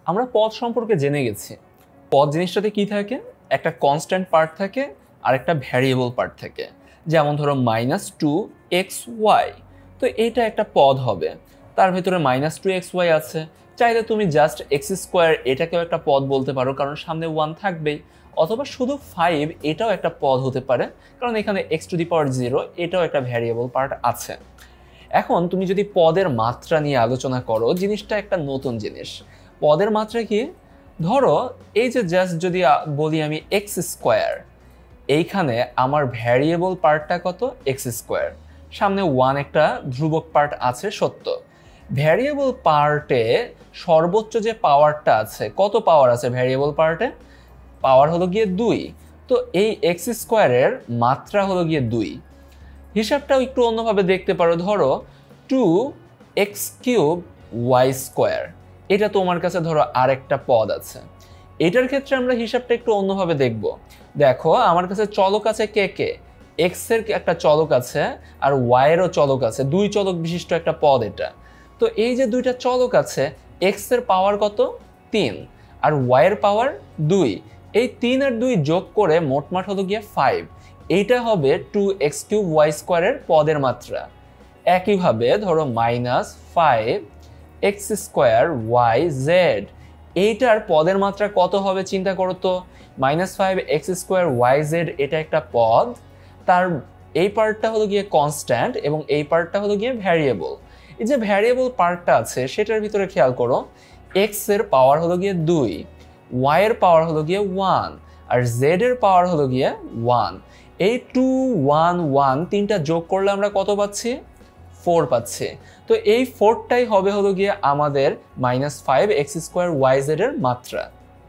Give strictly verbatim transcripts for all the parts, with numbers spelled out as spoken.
আমরা পদ সম্পর্কে জেনে গেছি। পদ জিনিসটাতে কি থাকে, একটা কনস্ট্যান্ট পার্ট থাকে আর একটা ভ্যারিয়েবল পার্ট থাকে। যেমন ধরো মাইনাস টু এক্স ওয়াই, তো এইটা একটা পদ হবে, তার ভেতরে মাইনাস টু এক্স ওয়াই আছে। চাইলে তুমি জাস্ট এক্স স্কোয়ার এটাকেও একটা পদ বলতে পারো, কারণ সামনে ওয়ান থাকবেই। অথবা শুধু ফাইভ এটাও একটা পদ হতে পারে, কারণ এখানে x to the power zero এটাও একটা ভ্যারিয়েবল পার্ট আছে। এখন তুমি যদি পদের মাত্রা নিয়ে আলোচনা করো, জিনিসটা একটা নতুন জিনিস। পদের মাত্রা কি, ধরো এই যে জাস্ট যদি বলি আমি এক্স স্কোয়ার, এইখানে আমার ভ্যারিয়েবল পার্টটা কত, এক্স স্কোয়ার, সামনে ওয়ান একটা ধ্রুবক পার্ট আছে সত্য। ভ্যারিয়েবল পার্টে সর্বোচ্চ যে পাওয়ারটা আছে, কত পাওয়ার আছে ভ্যারিয়েবল পার্টে, পাওয়ার হলো গিয়ে দুই। তো এই এক্স স্কোয়ারের মাত্রা হলো গিয়ে দুই। হিসাবটাও একটু অন্যভাবে দেখতে পারো, ধরো two x cube y square, এটা তোমার কাছে ধরো আরেকটা পদ আছে। এটার ক্ষেত্রে আমরা হিসাবটা একটু অন্যভাবে দেখব। দেখো আমার কাছে চলক আছে কে কে, এক্স এর একটা চলক আছে আর ওয়াই এরও চলক আছে, দুই চলক বিশিষ্ট একটা পদ এটা। তো এই যে দুইটা চলক আছে, এক্স এর পাওয়ার কত, তিন, আর ওয়াই এর পাওয়ার দুই। এই তিন আর দুই যোগ করে মোটমাট হলো গিয়ে ফাইভ। এইটা হবে টু এক্স কিউব ওয়াই স্কোয়ারের পদের মাত্রা। একইভাবে ধরো minus five x square y z, এইটার পদের মাত্রা কত হবে চিন্তা করো তো। Minus five x square y z এটা একটা পদ, তার এই পার্টটা হলো গিয়ে কনস্ট্যান্ট এবং এই পার্টটা হলো গিয়ে ভ্যারিয়েবল। এই যে ভ্যারিয়েবল পার্টটা আছে সেটার ভিতরে খেয়াল করো, এক্স এর পাওয়ার হলো গিয়ে দুই, ওয়াই এর পাওয়ার হলো গিয়ে ওয়ান, আর জেড এর পাওয়ার হলো গিয়ে ওয়ান। এই টু ওয়ান ওয়ান তিনটা যোগ করলে আমরা কত পাচ্ছি, ফোর পাচ্ছি। তো এই ফোরটাই হবে হলো গিয়ে আমাদের minus five x square y z এর মাত্রা।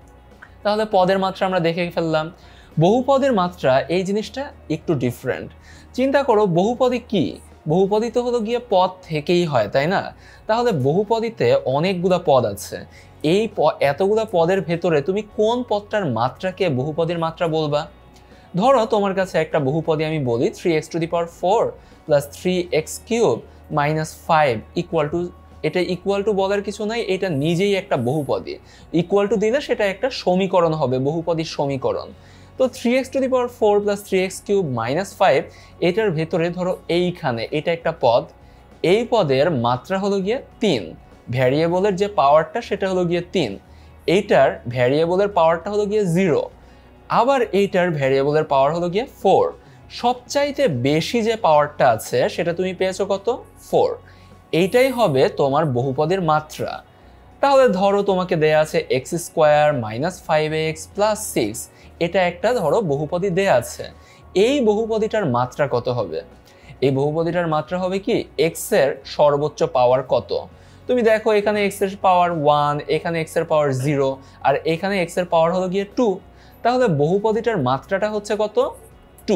তাহলে পদের মাত্রা আমরা দেখে ফেললাম। বহুপদের মাত্রা এই জিনিসটা একটু ডিফারেন্ট। চিন্তা করো বহুপদী কি, বহুপদী তো হলো গিয়ে পদ থেকেই হয়, তাই না? তাহলে বহুপদীতে অনেকগুলা পদ আছে। এই এতগুলা পদের ভেতরে তুমি কোন পদটার মাত্রাকে বহুপদীর মাত্রা বলবা? ধরো তোমার কাছে একটা বহুপদী আমি বলি three x to the power four plus three x cube minus five equal to, এটা ইকুয়াল টু বলার কিছু নাই, এটা নিজেই একটা বহুপদী। ইকুয়াল টু দিলে সেটা একটা সমীকরণ হবে, বহুপদীর সমীকরণ। তো three x to the power four plus three x cube minus five, এটার ভেতরে ধরো এইখানে এটা একটা পদ, এই পদের মাত্রা হলো গিয়ে তিন, ভ্যারিয়েবলের যে পাওয়ারটা সেটা হলো গিয়ে তিন, এইটার ভ্যারিয়েবলের পাওয়ারটা হলো গিয়ে জিরো, আবার এইটার ভ্যারিয়েবলের পাওয়ার হলো গিয়ে ফোর। সবচাইতে বেশি যে পাওয়ারটা আছে সেটা তুমি পেয়েছো কত, ফোর। এইটাই হবে তোমার বহুপদীর মাত্রা। তাহলে ধরো তোমাকে দেয়া আছে x square minus five x plus six, এটা একটা ধরো বহুপদী দেয়া আছে। এই বহুপদীটার মাত্রা কত হবে? এই বহুপদীটার মাত্রা হবে কি, এক্স এর সর্বোচ্চ পাওয়ার কত। তুমি দেখো এখানে এক্স এর পাওয়ার ওয়ান, এখানে এক্স এর পাওয়ার জিরো, আর এখানে এক্স এর পাওয়ার হলো গিয়ে টু। তাহলে বহুপদীটার মাত্রাটা হচ্ছে কত, টু।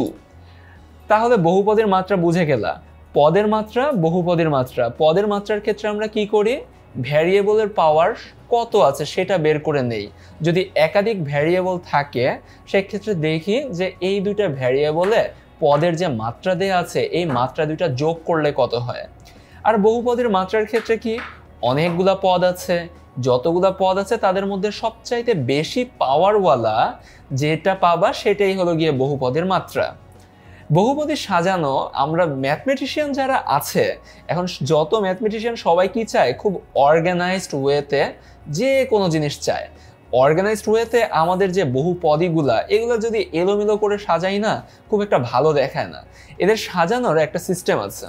তাহলে বহুপদীর মাত্রা বুঝে গেলা। পদের মাত্রা, বহুপদীর মাত্রা। পদের মাত্রার ক্ষেত্রে আমরা কি করি, ভ্যারিয়েবলের পাওয়ার কত আছে সেটা বের করে নেই। যদি একাধিক ভ্যারিয়েবল থাকে সেক্ষেত্রে দেখি যে এই দুইটা ভ্যারিয়েবলে পদের যে মাত্রা দেয়া আছে এই মাত্রা দুইটা যোগ করলে কত হয়। আর বহুপদীর মাত্রার ক্ষেত্রে কি, অনেকগুলা পদ আছে, যতগুলা পদ আছে তাদের মধ্যে সবচাইতে বেশি পাওয়ারওয়ালা যেটা পাবা সেটাই হলো গিয়ে বহুপদীর মাত্রা। বহুপদী সাজানো, আমরা ম্যাথমেটিশিয়ান যারা আছে, এখন যত ম্যাথমেটিশিয়ান সবাই কি চায়, খুব অর্গানাইজড ওয়েতে যে কোনো জিনিস চায়। অর্গানাইজড ওয়েতে আমাদের যে বহুপদীগুলা এগুলো যদি এলোমেলো করে সাজাই না, খুব একটা ভালো দেখায় না। এদের সাজানোর একটা সিস্টেম আছে।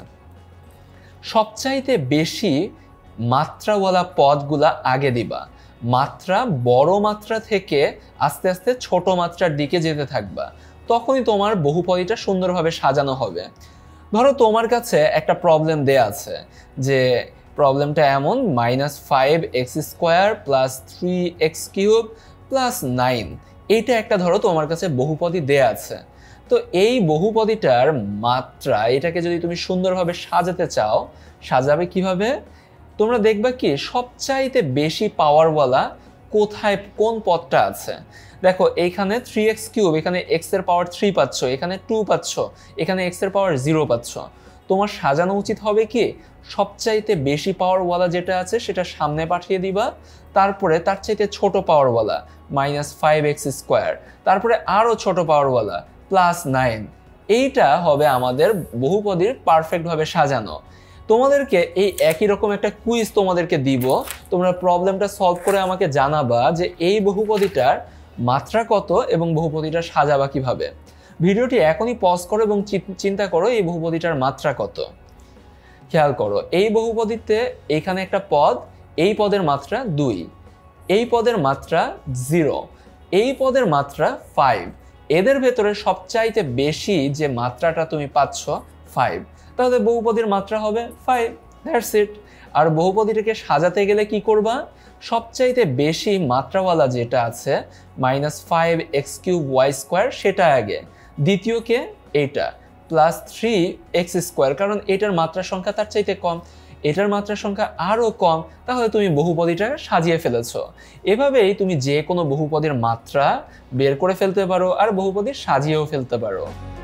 সবচাইতে বেশি মাত্রাওয়ালা পদগুলা আগে দিবা, মাত্রা বড় মাত্রা থেকে আস্তে আস্তে ছোট মাত্রার দিকে যেতে থাকবা, তখনই তোমার বহুপদীটা সুন্দরভাবে সাজানো হবে। ধরো তোমার কাছে একটা প্রবলেম দেয়া আছে, যে প্রবলেমটা এমন minus five x square plus three x cube plus nine, এইটা একটা ধরো তোমার কাছে বহুপদী দেয়া আছে। তো এই বহুপদীটার মাত্রা, এটাকে যদি তুমি সুন্দরভাবে সাজাতে চাও, সাজাবে কিভাবে? তোমরা দেখবা কি সবচাইতে বেশি পাওয়ারওয়ালা কোথায়, কোন পদটা আছে। দেখো এইখানে থ্রি এক্স কিউব, এখানে এক্স এর পাওয়ার থ্রি পাচ্ছ, এখানে টু পাচ্ছ, এখানে এক্স এর পাওয়ার জিরো পাচ্ছ। তোমার সাজানো উচিত হবে কি সবচাইতে বেশি পাওয়ারওয়ালা যেটা আছে সেটা সামনে পাঠিয়ে দিবা, তারপরে তার চাইতে ছোট পাওয়ারওয়ালা মাইনাস ফাইভ এক্স স্কোয়ার, তারপরে আরও ছোট পাওয়ারওয়ালা প্লাস নাইন। এইটা হবে আমাদের বহুপদীর পারফেক্টভাবে সাজানো। তোমাদেরকে এই একই রকম একটা কুইজ তোমাদেরকে দিব, তোমরা প্রবলেমটা সলভ করে আমাকে জানাবা যে এই বহুপদীটার মাত্রা কত এবং বহুপদীটা সাজাবা কিভাবে। ভিডিওটি এখনই পজ করো এবং চিন্তা করো এই বহুপদীটার মাত্রা কত। খেয়াল করো এই বহুপদীতে এইখানে একটা পদ, এই পদের মাত্রা দুই, এই পদের মাত্রা জিরো, এই পদের মাত্রা ফাইভ, এদের ভেতরে সবচাইতে বেশি যে মাত্রাটা তুমি পাচ্ছ ফাইভ, তাহলে বহুপদীর মাত্রা হবে ফাইভ, দ্যাটস ইট। আর বহুপদীটাকে সাজাতে গেলে কি করবা, সবচাইতে বেশি মাত্রাওয়ালা যেটা আছে minus five x cube y square সেটা আগে, দ্বিতীয়কে এইটা প্লাস থ্রি এক্স স্কোয়ার, কারণ এটার মাত্রা সংখ্যা তার চাইতে কম, এটার মাত্রা সংখ্যা আরও কম, তাহলে তুমি বহুপদীটা সাজিয়ে ফেলেছো। এভাবেই তুমি যে কোনো বহুপদীর মাত্রা বের করে ফেলতে পারো আর বহুপদী সাজিয়েও ফেলতে পারো।